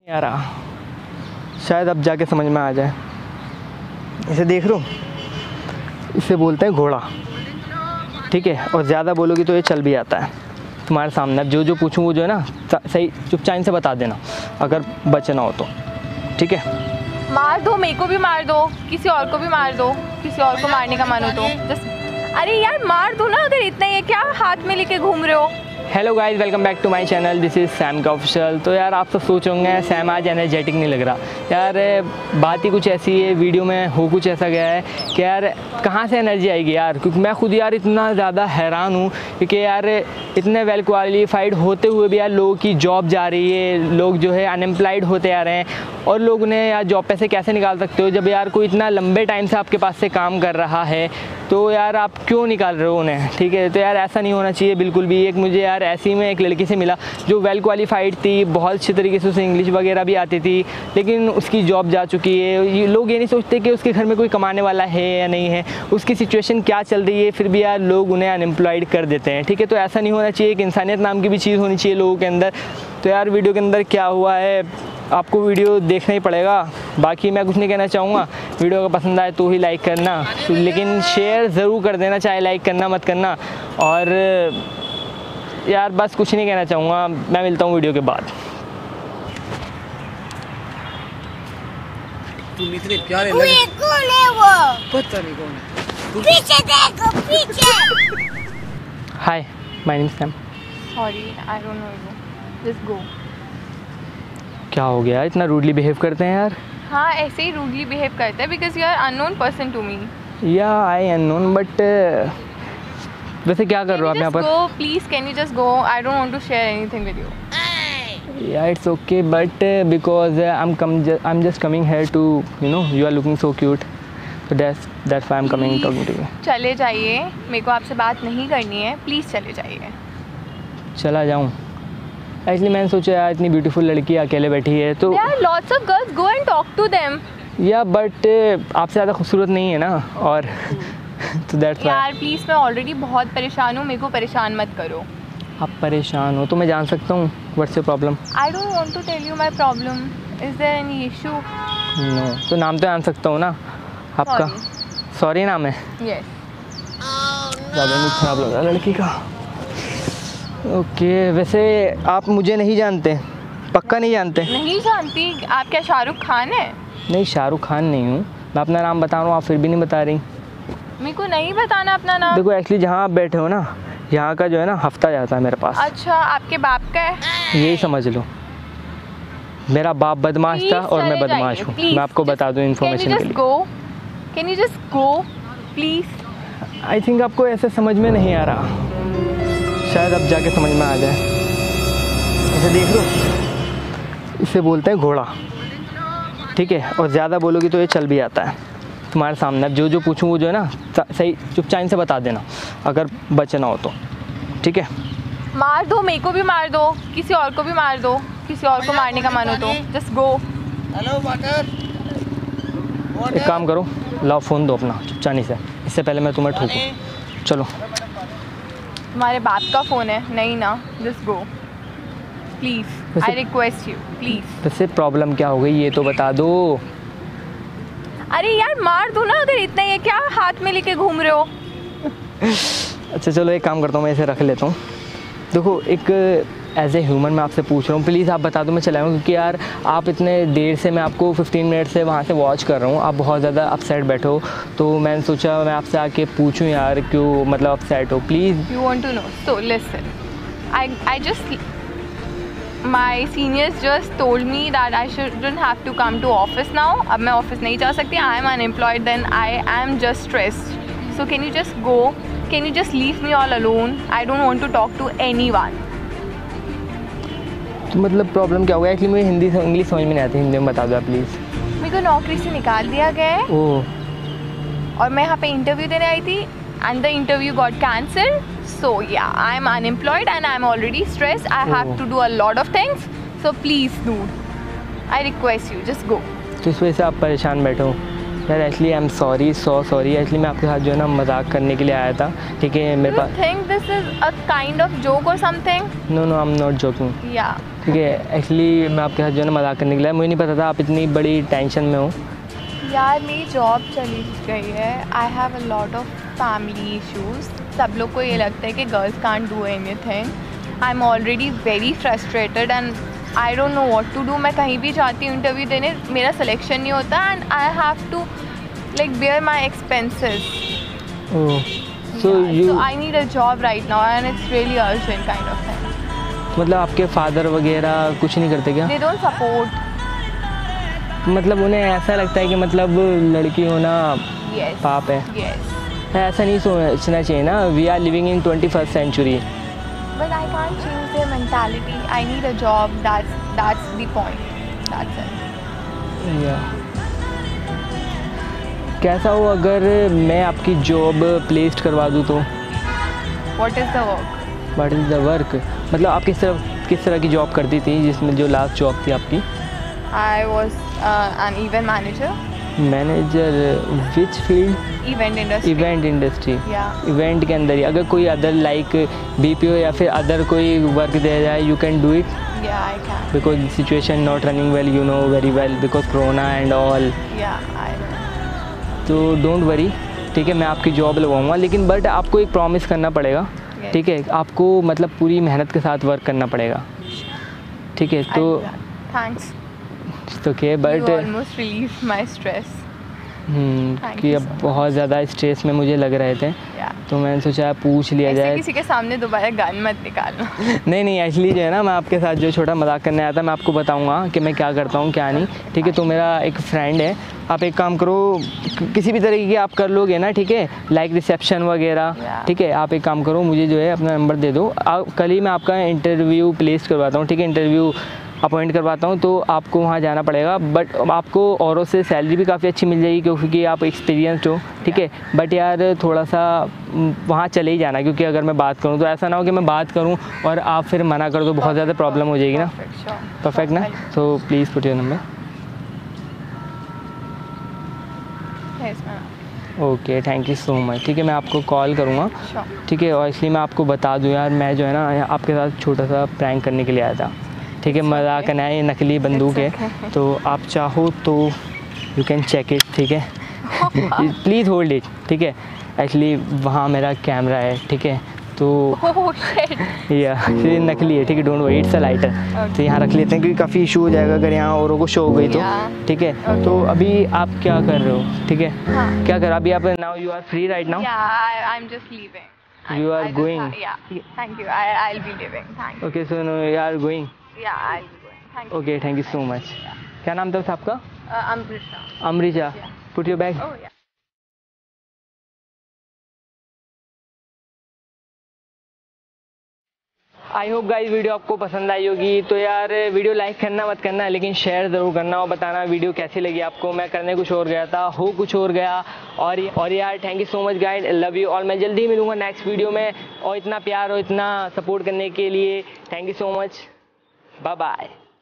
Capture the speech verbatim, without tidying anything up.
यार शायद अब जाके समझ में आ जाए। इसे देख रहा हूँ, इसे बोलते हैं घोड़ा, ठीक है। और ज़्यादा बोलोगी तो ये चल भी आता है तुम्हारे सामने। अब जो जो पूछूँ वो जो है ना सही चुपचाप से बता देना अगर बचना हो तो, ठीक है। मार दो, मेरे को भी मार दो, किसी और को भी मार दो, किसी और को मारने का मन हो तो जस्ट अरे यार मार दो ना, अगर इतना ही है क्या हाथ में लेके घूम रहे हो। Hello guys, welcome back to my channel, this is Sam का ऑफिशियल। तो यार आप सब सोच होंगे सैम आज एनर्जेटिक नहीं लग रहा। यार बात ही कुछ ऐसी है, वीडियो में हो कुछ ऐसा गया है कि यार कहाँ से एनर्जी आएगी यार, क्योंकि मैं खुद यार इतना ज़्यादा हैरान हूँ क्योंकि यार इतने वेल क्वालिफाइड होते हुए भी यार लोगों की जॉब जा रही है, लोग जो है अनएम्प्लॉयड होते आ रहे हैं। और लोग उन्हें यार जॉब पे से कैसे निकाल सकते हो जब यार कोई इतना लंबे टाइम से आपके पास से काम कर रहा है, तो यार आप क्यों निकाल रहे हो उन्हें, ठीक है। तो यार ऐसा नहीं होना चाहिए बिल्कुल भी। एक मुझे यार ऐसी में एक लड़की से मिला जो वेल क्वालिफाइड थी, बहुत अच्छी तरीके से उसे इंग्लिश वगैरह भी आती थी, लेकिन उसकी जॉब जा चुकी है। ये लोग ये नहीं सोचते कि उसके घर में कोई कमाने वाला है या नहीं है, उसकी सिचुएशन क्या चल रही है, फिर भी यार लोग उन्हें अनएम्प्लॉयड कर देते हैं, ठीक है। तो ऐसा नहीं होना चाहिए, एक इंसानियत नाम की भी चीज़ होनी चाहिए लोगों के अंदर। तो यार वीडियो के अंदर क्या हुआ है आपको वीडियो देखना ही पड़ेगा। बाकी मैं कुछ नहीं कहना चाहूँगा, वीडियो अगर पसंद आए तो ही लाइक करना, लेकिन शेयर ज़रूर कर देना, चाहे लाइक करना मत करना। और यार बस कुछ नहीं कहना चाहूँगा, मैं मिलता हूँ वीडियो के बाद। तुम इतने प्यारे लगे। लगे। कौन है वो? पता नहीं कौन है। पीछे देखो, पीछे। Hi, my name is Sam. Sorry, I don't know you, just go. क्या हो गया, इतना रूडली बिहेव करते हैं यार। हाँ ऐसे ही रूडली बिहेव करते हैं because you are unknown person to me. या आई अननोन, बट वैसे क्या कर रहे हो आप यहाँ पर? Go please, can you just go, I don't want to share anything with you. Yeah, it's okay, but uh, because uh, I'm come ju I'm just coming here to, you know, you are looking so cute, so that's that's why I'm coming talking to you. चले जाइए, मेरे को आपसे बात नहीं करनी है, please चले जाइए। चला जाऊँ? एक्चुअली मैंने सोचा यार इतनी ब्यूटीफुल लड़की अकेले बैठी है तो There are lots of girls, go and talk to them. या बट आपसे ज़्यादा खूबसूरत नहीं है ना, और तो दैट्स व्हाई। यार प्लीज़, मैं ऑलरेडी बहुत परेशान हूँ, मेरे को परेशान मत करो। आप परेशान हो तो मैं जान सकता हूँ what's your problem? I don't want to tell you my problem, is there any issue? No, तो नाम तो जान सकता हूँ ना आपका? सॉरी नाम है? यस। ज़्यादा नहीं खराब लग रहा लड़की का। ओके, वैसे आप मुझे नहीं जानते, पक्का नहीं जानते? नहीं जानती? आप क्या शाहरुख खान है? नहीं, शाहरुख खान नहीं हूँ मैं, अपना नाम बता रहा हूँ, आप फिर भी नहीं बता रही। मेरे को नहीं बताना अपना नाम। देखो एक्चुअली जहाँ आप बैठे हो ना, यहाँ का जो है ना हफ्ता जाता है मेरे पास। अच्छा, आपके बाप का है? यही समझ लो, मेरा बाप बदमाश था और मैं बदमाश हूँ। मैं आपको बता दूँ इन्फॉर्मेशन के लिए। Can you just go please? I think आपको ऐसे समझ में नहीं आ रहा, शायद अब जाके समझ में आ जाए। इसे देख लो, इसे बोलते हैं घोड़ा, ठीक है। और ज़्यादा बोलोगी तो ये चल भी आता है तुम्हारे सामने। अब जो जो पूछूँ वो जो है ना सही चुपचाप से बता देना अगर बचना हो तो, ठीक है। मार दो, मेरे को भी मार दो, किसी और को भी मार दो, किसी और को मारने का मन हो तो जस्ट गो। Hello water. एक काम करो, लाओ फ़ोन दो अपना चुपचानी से, इससे पहले मैं तुम्हें ठोकूं। चलो। तुम्हारे बाप का फ़ोन है? नहीं ना, just go please, I request you please. वैसे प्रॉब्लम क्या हो गई ये तो बता दो। अरे यार मार दो ना, अगर इतना ही है क्या हाथ में लेके घूम रहे हो। अच्छा चलो एक काम करता हूँ, मैं इसे रख लेता हूँ। देखो एक एज ए ह्यूमन मैं आपसे पूछ रहा हूँ, प्लीज़ आप बता दो, मैं चलाऊँ, क्योंकि यार आप इतने देर से, मैं आपको फिफ्टीन मिनट से वहाँ से वॉच कर रहा हूँ, आप बहुत ज़्यादा अपसेट बैठे हो, तो मैंने सोचा मैं आपसे आके पूछूँ यार क्यों मतलब अपसेट हो, please. You want to know, so listen, I I just my seniors just told me that I shouldn't have to come to office now. अब मैं ऑफिस नहीं जा सकती, I am unemployed, then I am just stressed, so can you just go, can you just leave me all alone, I don't want to talk to anyone. तो मतलब problem क्या हो गया? एक्चुअली मुझे हिंदी से इंग्लिश समझ में नहीं आती, हिंदी में बता दो प्लीज़। मेरे को नौकरी से निकाल दिया गया है। ओह। और मैं यहाँ पे इंटरव्यू देने आई थी and the interview got cancelled, so yeah I am unemployed and I am already stressed, I have to do a lot of things, so please dude, I request you just go. तो इस वजह से आप परेशान बैठे हो? यार actually I am sorry, so sorry. Actually मैं आपके साथ जो है ना मजाक करने के लिए आया था, ठीक है। मेरे Do you पास think this is a kind of joke or something? No no I am not joking, Yeah. ठीक है। एक्चुअली मैं आपके साथ जो है ना मजाक करने के लिए आया, मुझे नहीं पता था आप इतनी बड़ी टेंशन में हो। यार मेरी जॉब चली गई है। I have a lot of family issues. सब लोग को ये लगता है कि girls can't do anything. I am already very frustrated and I don't know what to do. मैं कहीं भी जाती हूँ इंटरव्यू देने, मेरा सिलेक्शन नहीं होता and I have to like bear my expenses. Oh, so you, I need a job right now and it's really urgent kind of thing. मतलब आपके फादर वगैरह कुछ नहीं करते क्या? They don't support. मतलब उन्हें ऐसा लगता है कि मतलब लड़की होना यस पाप है। यस ऐसा नहीं सोचना चाहिए ना। We are living in twenty first century. But I can't change their mentality. I need a job. That's that's the point. That's it. या कैसा हो अगर मैं आपकी जॉब प्लेस्ड करवा दूँ तो? What is the work? What is the work? मतलब आप किस तरह किस तरह की जॉब करती थी, जिसमें जो लास्ट जॉब थी आपकी? I was uh, an event manager. Manager which field? Event industry. Event industry. Yeah. Event के अंदर ही अगर कोई अदर लाइक बीपीओ या फिर अदर कोई वर्क दिया जाए, you can do it Yeah, I can. Because situation not running well, you know very well, because corona and all. Yeah, I know. तो डोंट वरी, ठीक है, मैं आपकी जॉब लगवाऊंगा, लेकिन बट आपको एक प्रॉमिस करना पड़ेगा, Yes. ठीक है। आपको मतलब पूरी मेहनत के साथ वर्क करना पड़ेगा, ठीक है। I'll तो do that. Thanks. Okay You but almost relieved my stress. Thank कि you अब so much. बहुत ज़्यादा स्ट्रेस में मुझे लग रहे थे, Yeah. तो मैंने सोचा पूछ लिया ऐसे जाए। किसी के सामने दोबारा गान मत निकालना। नहीं नहीं, एक्चुअली जो है ना, मैं आपके साथ जो छोटा मजाक करने आया था, मैं आपको बताऊंगा कि मैं क्या करता हूँ क्या नहीं, ठीक है। तो मेरा एक फ्रेंड है, आप एक काम करो, कि- किसी भी तरीके की आप कर लोगे ना, ठीक है, लाइक रिसेप्शन वगैरह, Yeah. ठीक है। आप एक काम करो, मुझे जो है अपना नंबर दे दो, आप कल ही मैं आपका इंटरव्यू प्लेस करवाता हूँ, ठीक है, इंटरव्यू अपॉइंट करवाता हूँ, तो आपको वहाँ जाना पड़ेगा। बट आपको औरों से सैलरी भी काफ़ी अच्छी मिल जाएगी, क्योंकि आप एक्सपीरियंस्ड हो, ठीक है। बट यार थोड़ा सा वहाँ चले ही जाना, क्योंकि अगर मैं बात करूँ तो ऐसा ना हो कि मैं बात करूँ और आप फिर मना कर दो, बहुत ज़्यादा प्रॉब्लम हो जाएगी ना। Perfect, sure. परफेक्ट ना? So please put your number. Yes, ma'am. Okay, thank you so much, ठीक है। मैं आपको कॉल करूँगा, Sure. ठीक है। और इसलिए मैं आपको बता दूँ यार, मैं जो है ना आपके साथ छोटा सा प्रैंक करने के लिए आया था, ठीक है। मजाक करना है, ये नकली बंदूक है, तो आप चाहो तो यू कैन चेक इट, ठीक है। प्लीज़ होल्ड इट, ठीक है। एक्चुअली वहाँ मेरा कैमरा है, ठीक है, तो Oh shit. या ये नकली है, ठीक है। Don't worry, it's a lighter. तो यहाँ रख लेते हैं, क्योंकि काफ़ी इशू हो जाएगा अगर यहाँ औरों को शो हो गई तो, Yeah. ठीक है। Okay. तो अभी आप क्या कर रहे हो, ठीक है, हाँ. क्या कर अभी आप now you are free right now? Yeah, I, I'm just leaving. I- You are I just going? ha- yeah. Thank you. I, I'll be leaving. Thank you. Okay, so no you are going. Yeah, I'll be going. Thank you. Okay, thank you so much. क्या नाम था आपका? Uh, I'm Prisha. अमरीजा। Yeah. Put your bag. Oh yeah. I hope guys video आपको पसंद आई होगी। तो यार वीडियो लाइक करना मत करना, लेकिन शेयर ज़रूर करना और बताना वीडियो कैसी लगी आपको। मैं करने कुछ और गया था, हो कुछ और गया। और और यार thank you so much guys, love you all. मैं जल्दी ही मिलूँगा नेक्स्ट वीडियो में, और इतना प्यार और इतना सपोर्ट करने के लिए thank you so much. Bye bye.